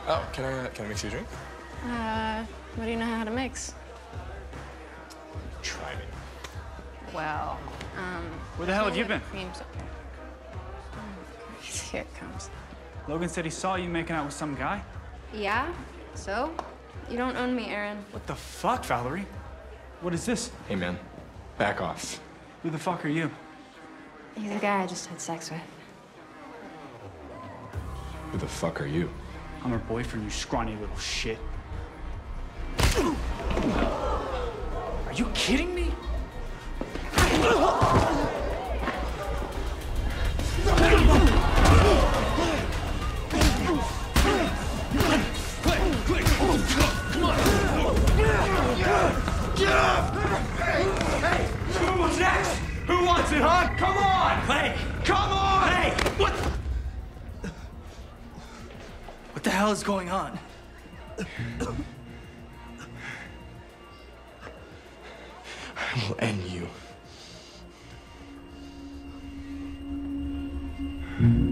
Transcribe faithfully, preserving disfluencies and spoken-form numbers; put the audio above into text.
Oh, can I, uh, can I mix you a drink? Uh, what do you know how to mix? Try me. Well, um... Where the hell have you been? Cream so oh, here it comes. Logan said he saw you making out with some guy. Yeah? So? You don't own me, Aaron. What the fuck, Valerie? What is this? Hey, man. Back off. Who the fuck are you? He's the guy I just had sex with. Who the fuck are you? I'm her boyfriend, you scrawny little shit. Are you kidding me? Get up! Hey! Hey! Who's next? Who wants it, huh? Come on! Hey! Come on! Hey! What? What the hell is going on? I will end you.